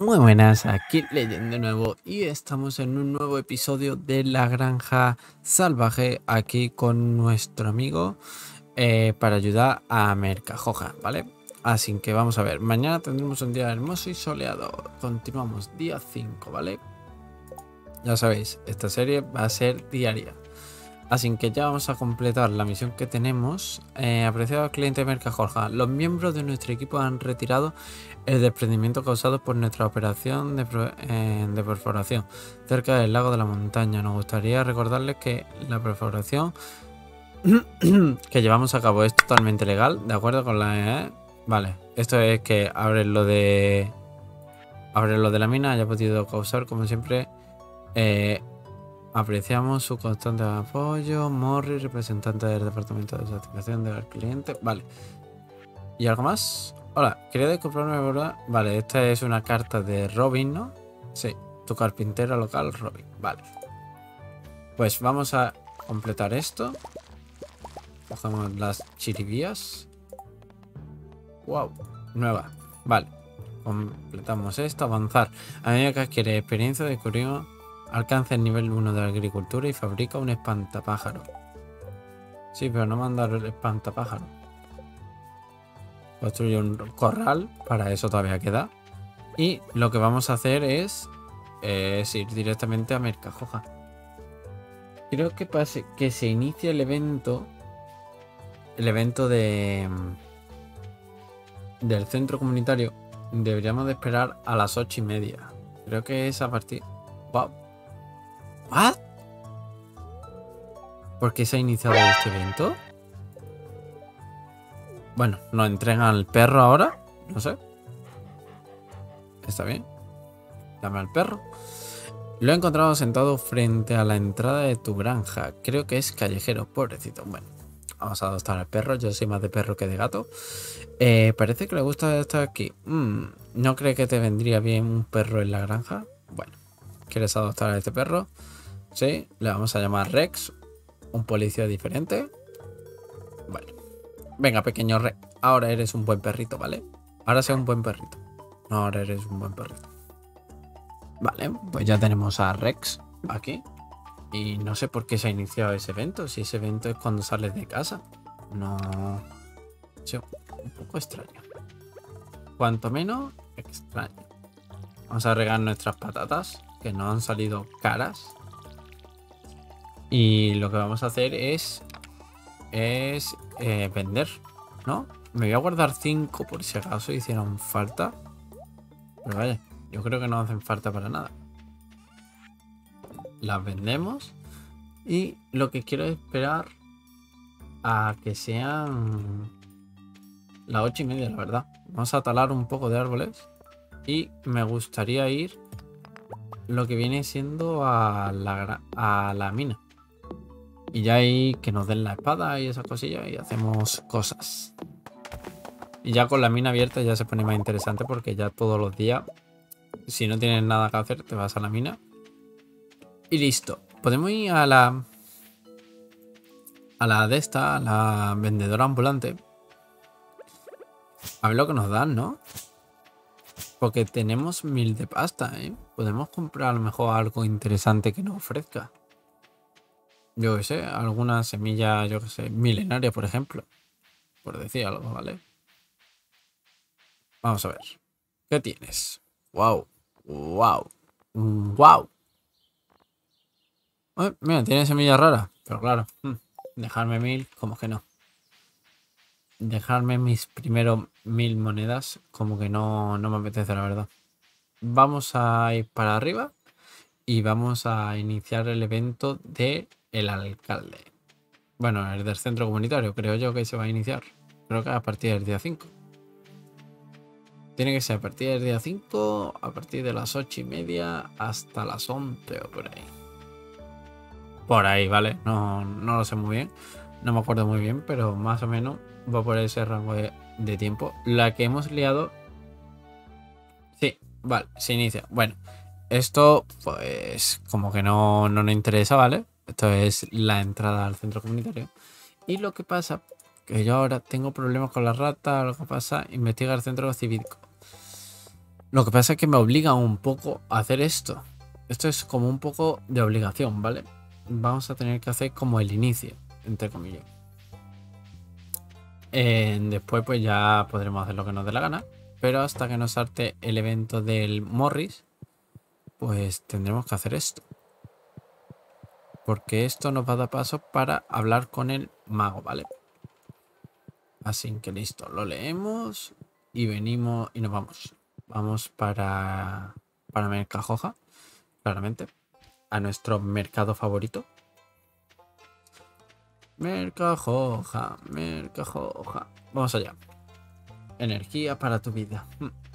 Muy buenas, aquí Legend de nuevo y estamos en un nuevo episodio de La Granja Salvaje aquí con nuestro amigo para ayudar a Mercajoja, ¿vale? Así que vamos a ver, mañana tendremos un día hermoso y soleado, continuamos día 5, ¿vale? Ya sabéis, esta serie va a ser diaria. Así que ya vamos a completar la misión que tenemos. Apreciado cliente de Mercajoja, los miembros de nuestro equipo han retirado el desprendimiento causado por nuestra operación de perforación cerca del lago de la montaña. Nos gustaría recordarles que la perforación que llevamos a cabo es totalmente legal, de acuerdo con la... Vale, esto es que abre lo de la mina, haya podido causar, como siempre, apreciamos su constante apoyo. Morris, representante del departamento de satisfacción del cliente. Vale. ¿Y algo más? Hola, quería descubrirme, ¿verdad? Vale, esta es una carta de Robin, ¿no? Sí, tu carpintero local, Robin. Vale. Pues vamos a completar esto. Cogemos las chiribías. Wow, nueva. Vale. Completamos esto. Avanzar. A medida que adquiere experiencia, descubrimos. Alcanza el nivel 1 de la agricultura y fabrica un espantapájaro. Sí, pero no mandar el espantapájaro. Construye un corral, para eso todavía queda. Y lo que vamos a hacer es ir directamente a Mercajoja. Creo que pase que se inicia el evento. El evento del centro comunitario. Deberíamos de esperar a las 8:30. Creo que es a partir... ¡Wow! ¿What? ¿Por qué se ha iniciado este evento? Bueno, nos entregan al perro ahora. No sé. Está bien. Dame al perro. Lo he encontrado sentado frente a la entrada de tu granja. Creo que es callejero, pobrecito. Bueno, vamos a adoptar al perro. Yo soy más de perro que de gato. Parece que le gusta estar aquí. ¿No cree que te vendría bien un perro en la granja? Bueno, ¿quieres adoptar a este perro? Sí, le vamos a llamar Rex. Un policía diferente. Bueno, venga, pequeño Rex. Ahora eres un buen perrito, ¿vale? Ahora sea un buen perrito. No, ahora eres un buen perrito. Vale, pues ya tenemos a Rex aquí. Y no sé por qué se ha iniciado ese evento. Si ese evento es cuando sales de casa. No... Sí, un poco extraño. Cuanto menos extraño. Vamos a regar nuestras patatas, que nos han salido caras. Y lo que vamos a hacer es vender, ¿no? Me voy a guardar 5 por si acaso hicieran falta. Pero vaya, yo creo que no hacen falta para nada. Las vendemos. Y lo que quiero es esperar a que sean las 8:30, la verdad. Vamos a talar un poco de árboles. Y me gustaría ir lo que viene siendo a la mina. Y ya ahí que nos den la espada y esas cosillas y hacemos cosas. Y ya con la mina abierta ya se pone más interesante porque ya todos los días, si no tienes nada que hacer, te vas a la mina. Y listo. Podemos ir a la vendedora ambulante. A ver lo que nos dan, ¿no? Porque tenemos 1000 de pasta, ¿eh? Podemos comprar a lo mejor algo interesante que nos ofrezca. Yo qué sé, alguna semilla, yo qué sé, milenaria, por ejemplo. Por decir algo, ¿vale? Vamos a ver. ¿Qué tienes? Wow. Wow. Wow. Mira, tiene semilla rara. Pero claro, dejarme 1000, como que no. Dejarme mis primeros 1000 monedas, como que no me apetece, la verdad. Vamos a ir para arriba y vamos a iniciar el evento del alcalde. Bueno, el del centro comunitario, creo yo que se va a iniciar. Creo que a partir del día 5. Tiene que ser a partir del día 5, a partir de las 8:30 hasta las 11 o por ahí. Por ahí, ¿vale? No lo sé muy bien. No me acuerdo muy bien, pero más o menos va por ese rango de tiempo. La que hemos liado... Sí, vale, se inicia. Bueno, esto pues como que no nos interesa, ¿vale? Esto es la entrada al centro comunitario. Y lo que pasa, que yo ahora tengo problemas con la rata, lo que pasa, investiga el centro cívico. Lo que pasa es que me obliga un poco a hacer esto. Esto es como un poco de obligación, ¿vale? Vamos a tener que hacer como el inicio, entre comillas. Después pues ya podremos hacer lo que nos dé la gana. Pero hasta que nos salte el evento del Morris, pues tendremos que hacer esto. Porque esto nos va a dar paso para hablar con el mago, ¿vale? Así que listo, lo leemos y venimos y nos vamos. Vamos para Mercajoja, claramente. A nuestro mercado favorito. Mercajoja, Mercajoja. Vamos allá. Energía para tu vida.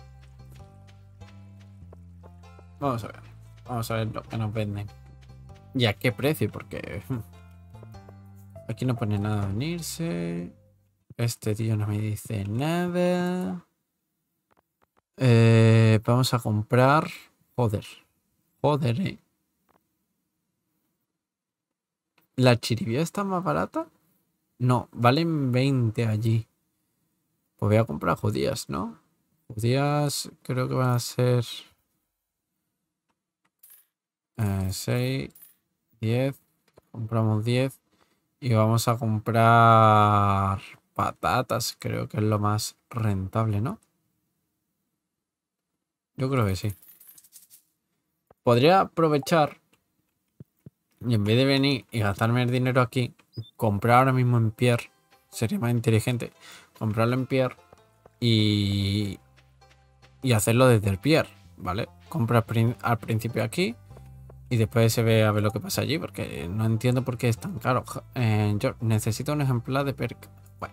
Vamos a ver. Vamos a ver lo que nos venden. ¿Y a qué precio? Porque aquí no pone nada de unirse. Este tío no me dice nada. Vamos a comprar. Joder. Joder, ¿La chiribía está más barata? No, valen 20 allí. Pues voy a comprar judías, ¿no? Judías creo que van a ser 6, 10. Compramos 10. Y vamos a comprar patatas. Creo que es lo más rentable, ¿no? Yo creo que sí. Podría aprovechar y en vez de venir y gastarme el dinero aquí, comprar ahora mismo en Pierre. Sería más inteligente comprarlo en Pierre y hacerlo desde el Pierre, ¿vale? Compra al principio aquí y después se ve a ver lo que pasa allí, porque no entiendo por qué es tan caro. Yo necesito un ejemplar de perca. Bueno.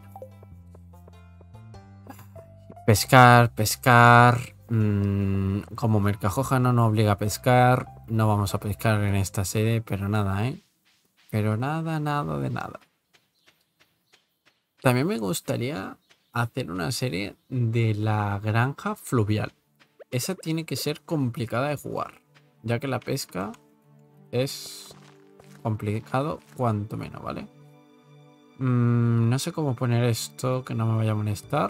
Pescar, pescar. Como Mercajoja no nos obliga a pescar, no vamos a pescar en esta sede, pero nada, ¿eh? Pero nada, nada de nada. También me gustaría hacer una serie de la granja fluvial. Esa tiene que ser complicada de jugar, ya que la pesca es complicado cuanto menos, ¿vale? No sé cómo poner esto que no me vaya a molestar.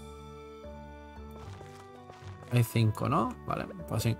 Hay 5, ¿no? Vale, pues sí.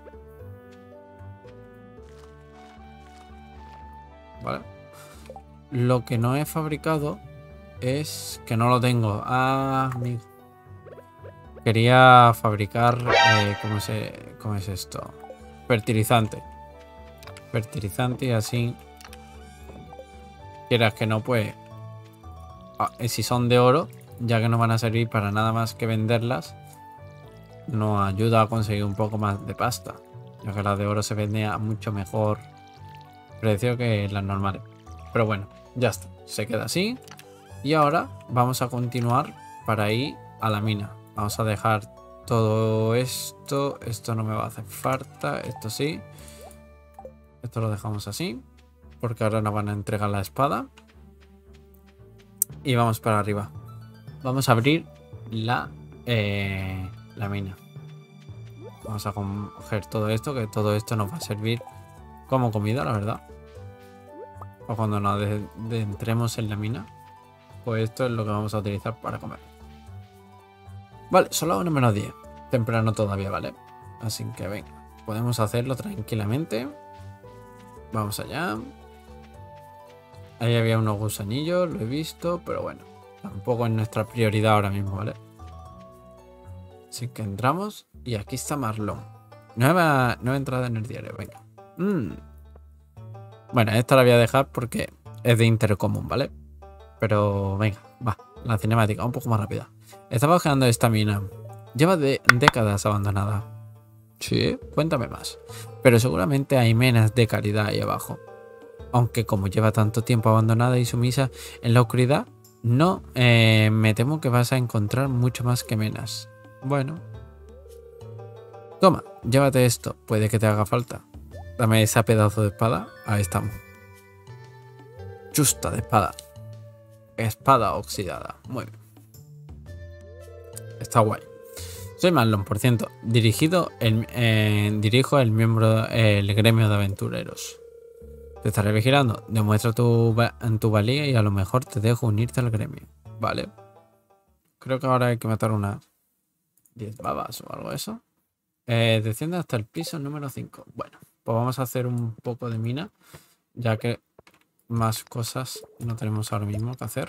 Vale. Lo que no he fabricado es que no lo tengo. Ah, amigo. Quería fabricar... ¿cómo es esto? Fertilizante. Fertilizante y así... Quieras que no, pues... si son de oro, ya que no van a servir para nada más que venderlas, nos ayuda a conseguir un poco más de pasta. Ya que las de oro se vende a mucho mejor precio que las normales. Pero bueno, ya está. Se queda así. Y ahora vamos a continuar para ir a la mina. Vamos a dejar todo esto. Esto no me va a hacer falta. Esto sí. Esto lo dejamos así. Porque ahora nos van a entregar la espada. Y vamos para arriba. Vamos a abrir la mina. Vamos a coger todo esto. Que todo esto nos va a servir como comida, la verdad. O cuando nos entremos en la mina. Pues esto es lo que vamos a utilizar para comer. Vale, son las 1:10. Temprano todavía, ¿vale? Así que venga, podemos hacerlo tranquilamente. Vamos allá. Ahí había unos gusanillos, lo he visto, pero bueno, tampoco es nuestra prioridad ahora mismo, ¿vale? Así que entramos y aquí está Marlon. Nueva entrada en el diario, venga. Bueno, esta la voy a dejar porque es de intercomún, ¿vale? Pero venga, va, la cinemática, un poco más rápida. Estaba buscando esta mina. Lleva décadas abandonada. Sí, cuéntame más. Pero seguramente hay minas de calidad ahí abajo. Aunque como lleva tanto tiempo abandonada y sumisa en la oscuridad, no me temo que vas a encontrar mucho más que minas. Bueno. Toma, llévate esto, puede que te haga falta. Dame ese pedazo de espada. Ahí estamos. Justa de espada. Espada oxidada. Muy bien. Está guay. Soy Marlon, por cierto. Dirijo el gremio de aventureros. Te estaré vigilando. Demuestra tu valía y a lo mejor te dejo unirte al gremio. Vale. Creo que ahora hay que matar unas 10 babas o algo de eso. Desciende hasta el piso número 5. Bueno, pues vamos a hacer un poco de mina, ya que más cosas no tenemos ahora mismo que hacer.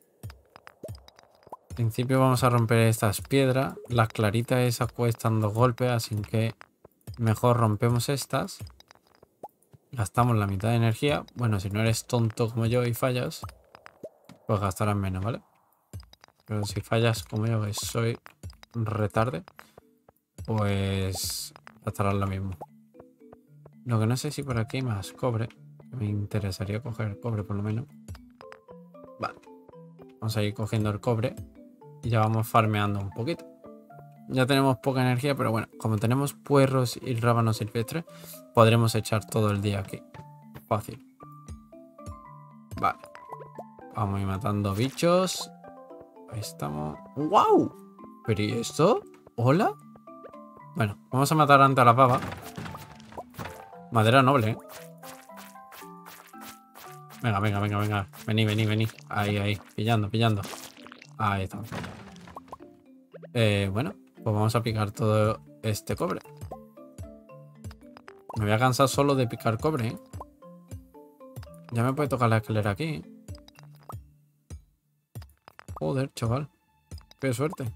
En principio vamos a romper estas piedras. Las claritas esas cuestan 2 golpes, así que mejor rompemos estas. Gastamos la mitad de energía. Bueno, si no eres tonto como yo y fallas, pues gastarás menos, ¿vale? Pero si fallas como yo, que soy retarde, pues gastarás lo mismo. Lo que no sé si por aquí hay más cobre. Me interesaría coger cobre por lo menos. Vale. Vamos a ir cogiendo el cobre. Y ya vamos farmeando un poquito. Ya tenemos poca energía, pero bueno, como tenemos puerros y rábanos silvestres, podremos echar todo el día aquí. Fácil. Vale. Vamos a ir matando bichos. Ahí estamos. ¡Wow! ¿Pero y esto? ¿Hola? Bueno, vamos a matar antes a las babas. Madera noble, ¿eh? Venga, venga, venga, venga. Vení, vení, vení. Ahí, ahí. Pillando, pillando. Ahí estamos. Bueno, pues vamos a picar todo este cobre. Me voy a cansar solo de picar cobre, ¿eh? Ya me puede tocar la escalera aquí, ¿eh? Joder, chaval. Qué suerte.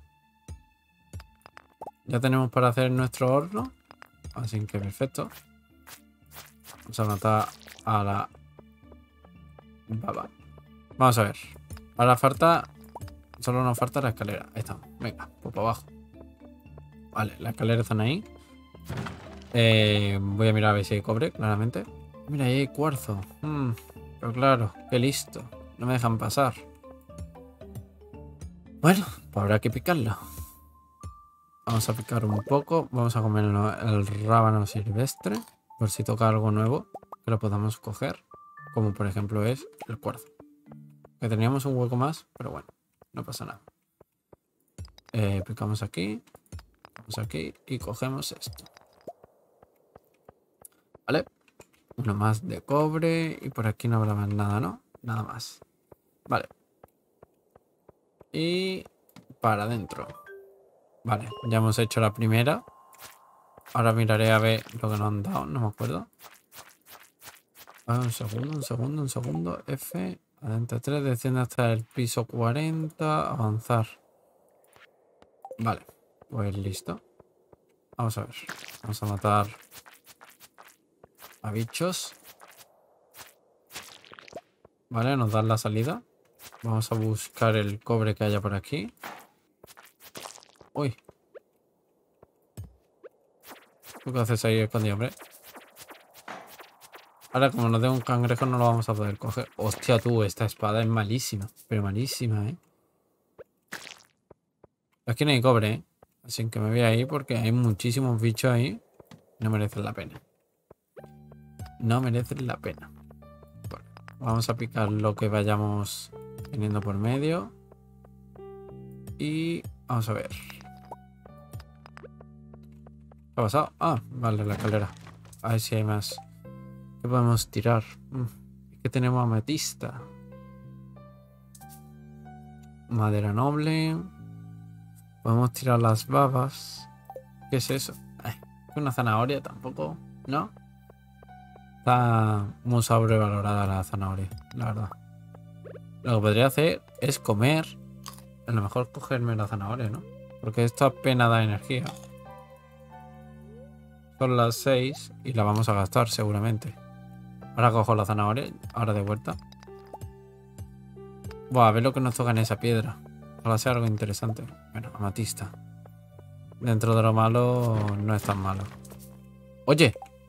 Ya tenemos para hacer nuestro horno. Así que perfecto. Vamos a matar a la baba. Vamos a ver. Ahora falta... Solo nos falta la escalera. Ahí estamos. Venga, pues para abajo. Vale, la escalera están ahí. Voy a mirar a ver si hay cobre, claramente. Mira, ahí hay cuarzo. Pero claro, qué listo. No me dejan pasar. Bueno, pues habrá que picarlo. Vamos a picar un poco. Vamos a comer el rábano silvestre. Por si toca algo nuevo que lo podamos coger. Como por ejemplo es el cuarzo. Que teníamos un hueco más, pero bueno, no pasa nada. Picamos aquí. Vamos aquí y cogemos esto. Vale. Uno más de cobre. Y por aquí no habrá más nada, ¿no? Nada más. Vale. Y para adentro. Vale, ya hemos hecho la primera. Ahora miraré a ver lo que nos han dado. No me acuerdo. Un segundo, un segundo, un segundo. F. Adentro 3. Desciende hasta el piso 40. Avanzar. Vale. Pues listo. Vamos a ver. Vamos a matar a bichos. Vale, nos dan la salida. Vamos a buscar el cobre que haya por aquí. Uy. ¿Tú qué haces ahí escondido, hombre? Ahora, como nos dé un cangrejo, no lo vamos a poder coger. Hostia, tú, esta espada es malísima. Pero malísima, ¿eh? Aquí no hay cobre, ¿eh? Así que me voy ahí porque hay muchísimos bichos ahí. No merecen la pena. No merecen la pena. Bueno, vamos a picar lo que vayamos teniendo por medio. Y vamos a ver. ¿Qué ha pasado? Ah, vale, la escalera. A ver si hay más. ¿Qué podemos tirar? Es que tenemos ametista. Madera noble. Podemos tirar las babas. ¿Qué es eso? Una zanahoria tampoco, ¿no? Está muy sobrevalorada la zanahoria, la verdad. Lo que podría hacer es comer. A lo mejor cogerme la zanahoria, ¿no? Porque esto apenas da energía. Son las 6 y la vamos a gastar seguramente. Ahora cojo la zanahoria, ahora de vuelta. Buah, a ver lo que nos toca en esa piedra. Ojalá sea algo interesante. Bueno, amatista. Dentro de lo malo, no es tan malo. ¡Oye!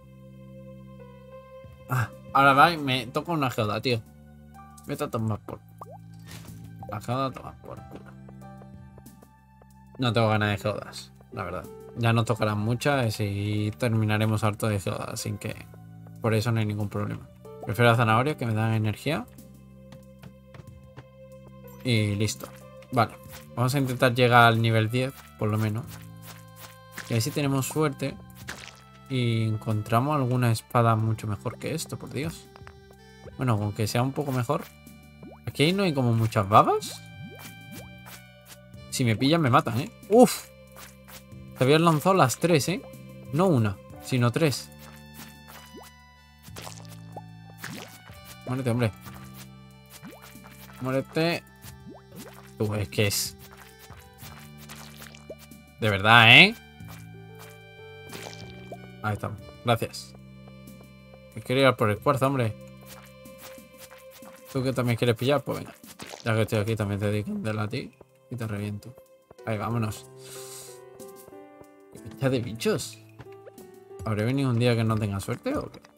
Ah, ahora va y me toca una geoda, tío. Vete a tomar por... La geoda toma por culo. No tengo ganas de geodas, la verdad. Ya no tocarán muchas y terminaremos harto de geodas, así que por eso no hay ningún problema. Prefiero la zanahoria, que me dan energía. Y listo. Vale, vamos a intentar llegar al nivel 10, por lo menos. Y así tenemos suerte y encontramos alguna espada mucho mejor que esto, por Dios. Bueno, aunque sea un poco mejor. Aquí no hay como muchas babas. Si me pillan me matan, ¿eh? ¡Uf! Te habían lanzado las 3, ¿eh? No una, sino 3. Muérete, hombre. Muérete. Es que es... De verdad, ¿eh? Ahí estamos. Gracias. Que quiero ir a por el cuarzo, hombre. ¿Tú que también quieres pillar? Pues venga. Ya que estoy aquí también te dedico a ti y te reviento. Ahí, vámonos. ¿Qué pincha de bichos? ¿Habré venido un día que no tenga suerte o qué?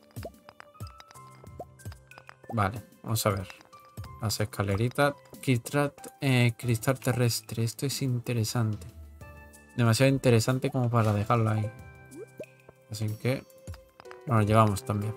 Vale, vamos a ver. Las escaleritas. Cristal terrestre. Esto es interesante. Demasiado interesante como para dejarlo ahí. Así que nos lo llevamos también.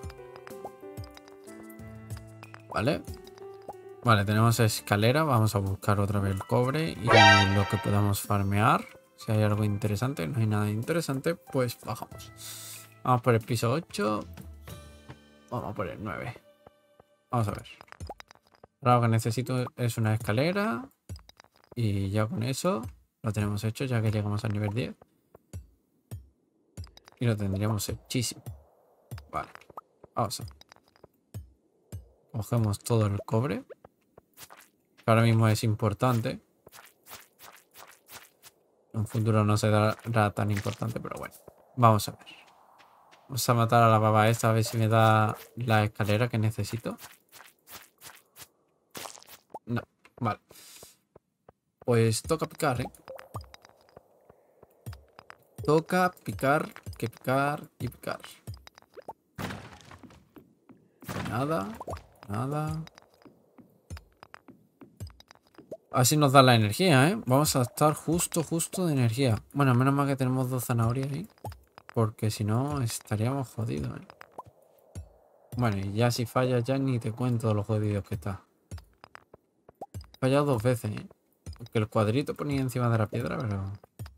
Vale. Vale, tenemos escalera. Vamos a buscar otra vez el cobre y lo que podamos farmear. Si hay algo interesante, no hay nada interesante, pues bajamos. Vamos por el piso 8. Vamos por el 9. Vamos a ver. Ahora lo que necesito es una escalera. Y ya con eso lo tenemos hecho, ya que llegamos al nivel 10. Y lo tendríamos hechísimo. Vale. Vamos a ver. Cogemos todo el cobre. Que ahora mismo es importante. En un futuro no será tan importante, pero bueno. Vamos a ver. Vamos a matar a la baba esta a ver si me da la escalera que necesito. No, vale. Pues toca picar, ¿eh? Toca picar, que picar y picar. Nada, nada. Así nos da la energía, ¿eh? Vamos a estar justo de energía. Bueno, menos mal que tenemos 2 zanahorias ahí. Porque si no, estaríamos jodidos, ¿eh? Bueno, y ya si fallas ya ni te cuento los jodidos que está. He fallado 2 veces, ¿eh? Porque el cuadrito ponía encima de la piedra, pero...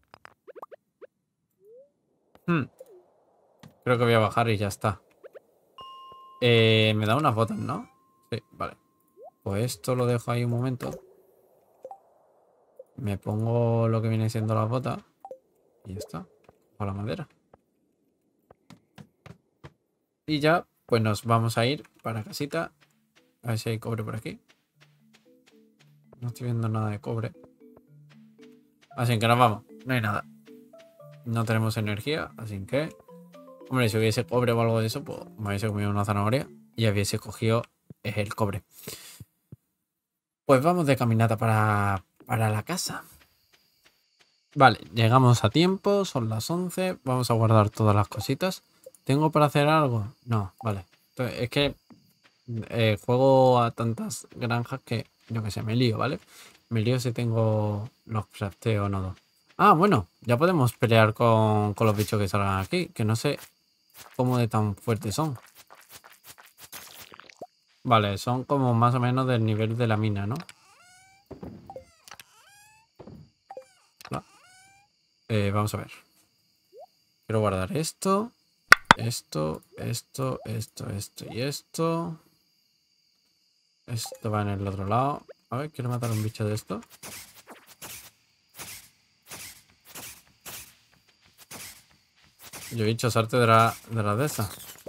Creo que voy a bajar y ya está. Me da unas botas, ¿no? Sí, vale. Pues esto lo dejo ahí un momento. Me pongo lo que viene siendo las botas. Y ya está. Con la madera. Y ya, pues nos vamos a ir para casita. A ver si hay cobre por aquí. No estoy viendo nada de cobre. Así que nos vamos. No hay nada. No tenemos energía, así que... Hombre, si hubiese cobre o algo de eso, pues me hubiese comido una zanahoria y hubiese cogido el cobre. Pues vamos de caminata para la casa. Vale, llegamos a tiempo, son las 11. Vamos a guardar todas las cositas. ¿Tengo para hacer algo? No, vale. Entonces, es que juego a tantas granjas que, yo que sé, me lío, ¿vale? Me lío si tengo los crafteos o no. Ah, bueno, ya podemos pelear con los bichos que salgan aquí, que no sé cómo de tan fuertes son. Vale, son como más o menos del nivel de la mina, ¿no? Vamos a ver. Quiero guardar esto. Esto y esto. Esto va en el otro lado. A ver, quiero matar a un bicho de esto. Yo he dicho salte de la de esta.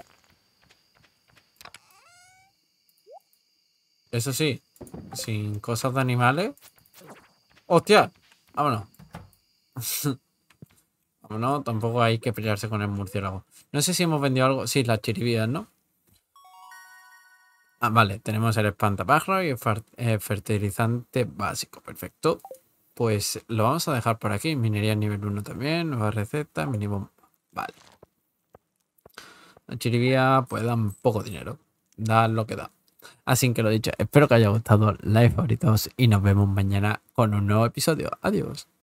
Eso sí, sin cosas de animales. ¡Hostia! Vámonos. Vámonos, tampoco hay que pelearse con el murciélago. No sé si hemos vendido algo. Sí, las chiribidas, ¿no? Ah, vale, tenemos el espantapájaro y el fertilizante básico. Perfecto. Pues lo vamos a dejar por aquí. Minería nivel 1 también. Nueva receta, minibomba. Vale. La chiribía pues dan poco dinero. Da lo que da. Así que lo dicho, espero que haya gustado. Like, favoritos y nos vemos mañana con un nuevo episodio. Adiós.